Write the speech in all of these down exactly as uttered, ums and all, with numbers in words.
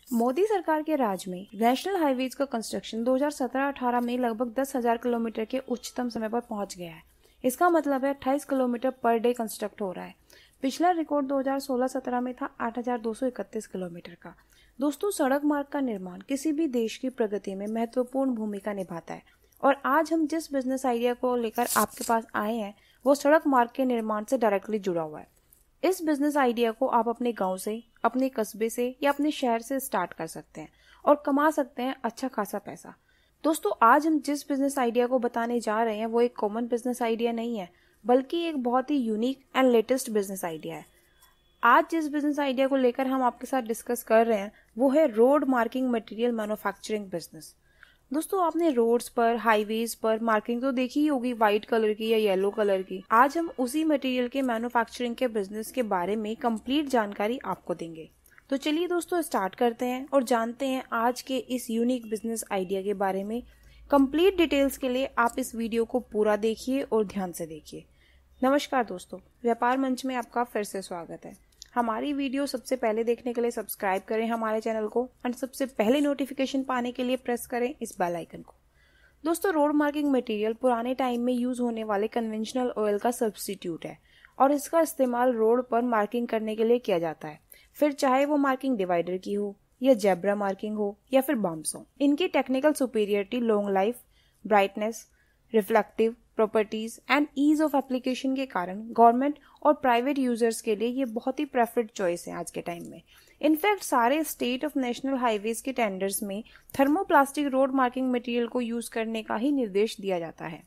मोदी सरकार के राज में नेशनल हाईवेज का कंस्ट्रक्शन दो हज़ार सत्रह अठारह में लगभग दस हज़ार किलोमीटर के उच्चतम समय पर पहुंच गया है। इसका मतलब है अट्ठाईस किलोमीटर पर डे कंस्ट्रक्ट हो रहा है। पिछला रिकॉर्ड दो हज़ार सोलह सत्रह में था आठ हज़ार दो सौ इकतीस किलोमीटर का। दोस्तों, सड़क मार्ग का निर्माण किसी भी देश की प्रगति में महत्वपूर्ण भूमिका निभाता है और आज हम जिस बिजनेस आइडिया को लेकर आपके पास आए हैं वो सड़क मार्ग के निर्माण से डायरेक्टली जुड़ा हुआ है। इस बिजनेस आइडिया को आप अपने गांव से, अपने कस्बे से या अपने शहर से स्टार्ट कर सकते हैं और कमा सकते हैं अच्छा खासा पैसा। दोस्तों, आज हम जिस बिजनेस आइडिया को बताने जा रहे हैं वो एक कॉमन बिजनेस आइडिया नहीं है, बल्कि एक बहुत ही unique and latest business idea है। आज जिस बिजनेस आइडिया को लेकर हम आपके साथ डिस्कस कर रहे हैं वो है road marking material manufacturing business. दोस्तों, आपने रोड्स पर, हाईवेज पर मार्किंग तो देखी ही होगी, व्हाइट कलर की या येलो कलर की। आज हम उसी मटेरियल के मैन्युफैक्चरिंग के बिजनेस के बारे में कंप्लीट जानकारी आपको देंगे। तो चलिए दोस्तों, स्टार्ट करते हैं और जानते हैं आज के इस यूनिक बिजनेस आइडिया के बारे में। कंप्लीट डिटेल्स के लिए आप इस वीडियो को पूरा देखिए और ध्यान से देखिए। नमस्कार दोस्तों, व्यापार मंच में आपका फिर से स्वागत है। हमारी वीडियो सबसे पहले देखने के लिए सब्सक्राइब करें हमारे चैनल को और सबसे पहले नोटिफिकेशन पाने के लिए प्रेस करें इस बेल आइकन को। दोस्तों, रोड मार्किंग मटेरियल पुराने टाइम में यूज होने वाले कन्वेंशनल ऑयल का सब्स्टिट्यूट है और इसका इस्तेमाल रोड पर मार्किंग करने के लिए किया जाता है, फिर चाहे वो मार्किंग डिवाइडर की हो या जेब्रा मार्किंग हो या फिर बम्प्स हो। इनकी technical superiority, long life, brightness, reflective properties and ease of application के कारण गवर्नमेंट और प्राइवेट यूजर्स के लिए ये बहुत ही प्रेफर्ड चॉइस है आज के टाइम में। इनफैक्ट सारे स्टेट ऑफ नेशनल हाईवेज के टेंडर्स में थर्मोप्लास्टिक रोड मार्किंग मटेरियल को यूज करने का ही निर्देश दिया जाता है।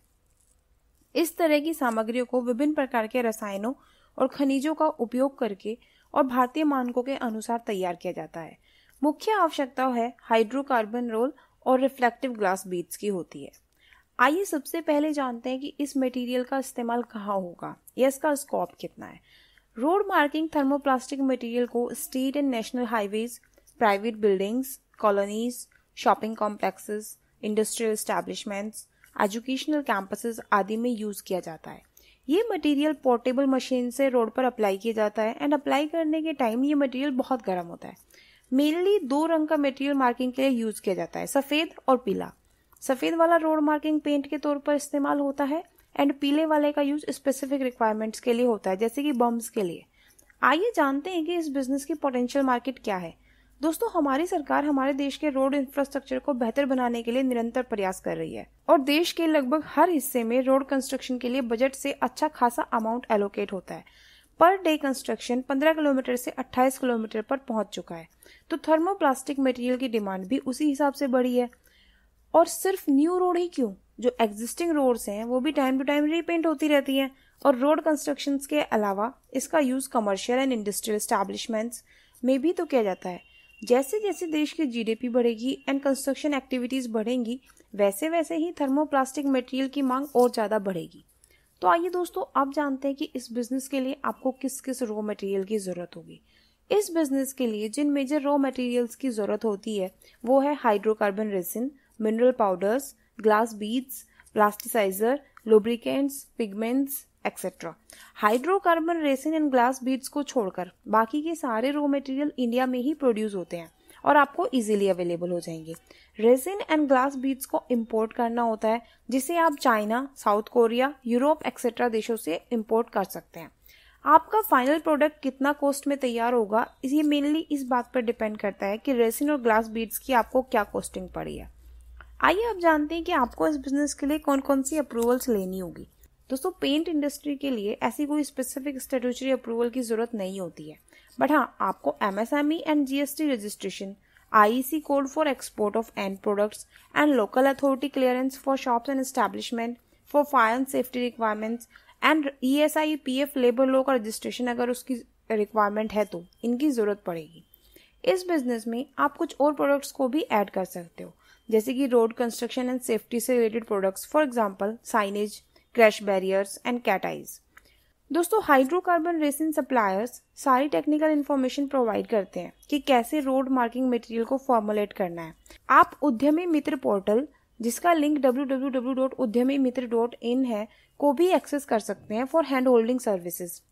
इस तरह की सामग्रियों को विभिन्न प्रकार के रसायनों और खनिजों का उपयोग करके और भारतीय मानकों के अनुसार तैयार किया जाता है। मुख्य आवश्यकता है हाइड्रोकार्बन रोल और रिफ्लेक्टिव ग्लास बीड्स की होती है। आइए सबसे पहले जानते हैं कि इस मटेरियल का इस्तेमाल कहाँ होगा या इसका स्कोप कितना है। रोड मार्किंग थर्मोप्लास्टिक मटेरियल को state and national highways, private buildings, colonies, shopping complexes, industrial establishments, educational campuses आदि में यूज किया जाता है। ये मटेरियल पोर्टेबल मशीन से रोड पर अप्लाई किया जाता है एंड अप्लाई करने के टाइम ये मटेरियल बहुत गर्म होता है। मेनली दो रंग का मटेरियल मार्किंग के लिए यूज किया जाता है, सफेद और पीला। सफेद वाला रोड मार्किंग पेंट के तौर पर इस्तेमाल होता है एंड पीले वाले का यूज स्पेसिफिक रिक्वायरमेंट्स के लिए होता है, जैसे कि बम्प्स के लिए। आइए जानते हैं कि इस बिजनेस की पोटेंशियल मार्केट क्या है। दोस्तों, हमारी सरकार हमारे देश के रोड इंफ्रास्ट्रक्चर को बेहतर बनाने के लिए निरंतर प्रयास कर रही है और देश के लगभग हर हिस्से में रोड कंस्ट्रक्शन के लिए बजट से अच्छा खासा अमाउंट एलोकेट होता है। पर डे कंस्ट्रक्शन पंद्रह किलोमीटर से अट्ठाईस किलोमीटर पर पहुंच चुका है, तो थर्मोप्लास्टिक मटेरियल की डिमांड भी उसी हिसाब से बढ़ी है। और सिर्फ न्यू रोड ही क्यों, जो एग्जिस्टिंग रोड्स हैं वो भी टाइम टू टाइम रीपेंट होती रहती हैं और रोड कंस्ट्रक्शन के अलावा इसका use commercial and industrial establishments में भी तो किया जाता है। जैसे जैसे देश की जीडीपी बढ़ेगी एंड कंस्ट्रक्शन एक्टिविटीज बढ़ेंगी, वैसे वैसे ही थर्मोप्लास्टिक मटेरियल की मांग और ज्यादा बढ़ेगी। तो आइए दोस्तों, आप जानते हैं कि इस बिजनेस के लिए आपको किस किस रॉ मटेरियल की जरूरत होगी। इस बिजनेस के लिए जिन मेजर रॉ मटेरियल्स की जरूरत होती है वो है hydrocarbon resin, mineral powders, glass beads, plasticiser, lubricants, pigments etcetera. Hydrocarbon resin and glass beads को छोड़कर बाकी के सारे रॉ मटेरियल इंडिया में ही प्रोड्यूस होते हैं और आपको इजीली अवेलेबल हो जाएंगे। रेसिन एंड ग्लास बीड्स को इंपोर्ट करना होता है, जिसे आप China, South Korea, Europe etcetera देशों से इंपोर्ट कर सकते हैं। आपका फाइनल प्रोडक्ट कितना कॉस्ट में तैयार होगा, ये मेनली इस बात पर डिपेंड करता है कि रेसिन और ग्लास बीड्स की आपको क्या कॉस्टिंग पड़ी है। आइए अब जानते हैं कि आपको इस बिजनेस के लिए कौन कौन सी अप्रूवल्स लेनी होगी। दोस्तों, पेंट इंडस्ट्री के लिए ऐसी कोई स्पेसिफिक स्टैट्यूटरी अप्रूवल की जरूरत नहीं होती है, बट हाँ, आपको MSME and GST registration, IEC code for export of and products and local authority clearance for shops and establishment for fire and safety requirements and ESI PF labour law का registration अगर उसकी requirement है तो इनकी जरूरत पड़ेगी। इस business में आप कुछ और प्रोडक्ट्स को भी ऐड कर सकते हो, जैसे कि रोड कंस्ट्रक्शन एंड सेफ्टी से related products, for example signage, crash barriers and cat eyes. दोस्तों, हाइड्रोकार्बन रेसिन सप्लायर्स सारी टेक्निकल इन्फॉर्मेशन प्रोवाइड करते हैं कि कैसे रोड मार्किंग मटेरियल को फॉर्मुलेट करना है। आप उद्यमी मित्र पोर्टल, जिसका link W W W dot Udyami Mitra dot in है, को भी एक्सेस कर सकते हैं फॉर हैंड होल्डिंग सर्विसेज।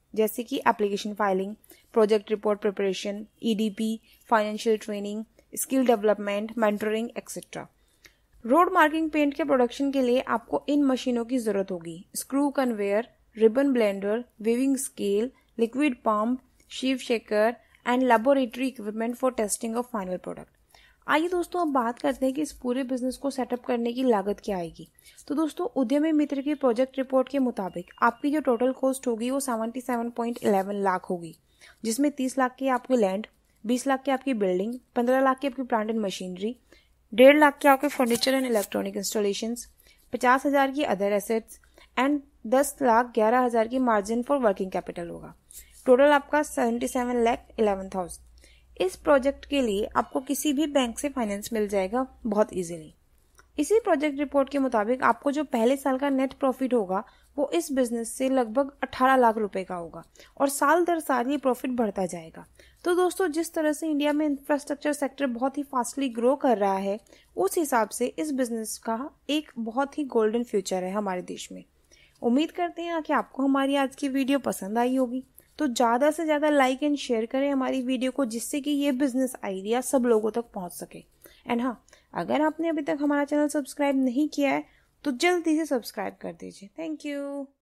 जैसे कि application filing, project report preparation, E D P, financial training, skill development, mentoring etcetera. Road marking paint के प्रोडक्शन के लिए आपको इन मशीनों की जरूरत होगी: screw conveyor, ribbon blender, weighing scale, liquid pump, sieve shaker and laboratory equipment for testing of final product. आइए दोस्तों, अब बात करते हैं कि इस पूरे बिजनेस को सेटअप करने की लागत क्या आएगी। तो दोस्तों, उद्यमी मित्र की प्रोजेक्ट रिपोर्ट के मुताबिक आपकी जो टोटल कॉस्ट होगी वो सतहत्तर पॉइंट ग्यारह लाख होगी, जिसमें तीस लाख की आपकी लैंड, बीस लाख की आपकी बिल्डिंग, पंद्रह लाख की आपकी प्लांट एंड मशीनरी, डेढ़ लाख के आपके फर्नीचर एंड इलेक्ट्रॉनिक इंस्टॉलेशन, पचास हजार की अदर एसेट्स एंड दस लाख ग्यारह हजार की मार्जिन फॉर वर्किंग कैपिटल होगा। टोटल आपका seventy seven lakh eleven thousand. इस प्रोजेक्ट के लिए आपको किसी भी बैंक से फाइनेंस मिल जाएगा बहुत इजीली। इसी प्रोजेक्ट रिपोर्ट के मुताबिक आपको जो पहले साल का नेट प्रॉफिट होगा वो इस बिजनेस से लगभग अठारह लाख रुपए का होगा और साल दर साल ये प्रॉफिट बढ़ता जाएगा। तो दोस्तों, जिस तरह से इंडिया में इंफ्रास्ट्रक्चर सेक्टर बहुत ही फास्टली ग्रो कर रहा है, उस हिसाब से इस बिजनेस का एक बहुत ही गोल्डन फ्यूचर है हमारे देश में। उम्मीद करते हैं कि आपको हमारी आज की वीडियो पसंद आई होगी। तो ज़्यादा से ज़्यादा लाइक एंड शेयर करें हमारी वीडियो को, जिससे कि ये बिजनेस आइडिया सब लोगों तक पहुंच सके। एंड हाँ, अगर आपने अभी तक हमारा चैनल सब्सक्राइब नहीं किया है तो जल्दी से सब्सक्राइब कर दीजिए। Thank you.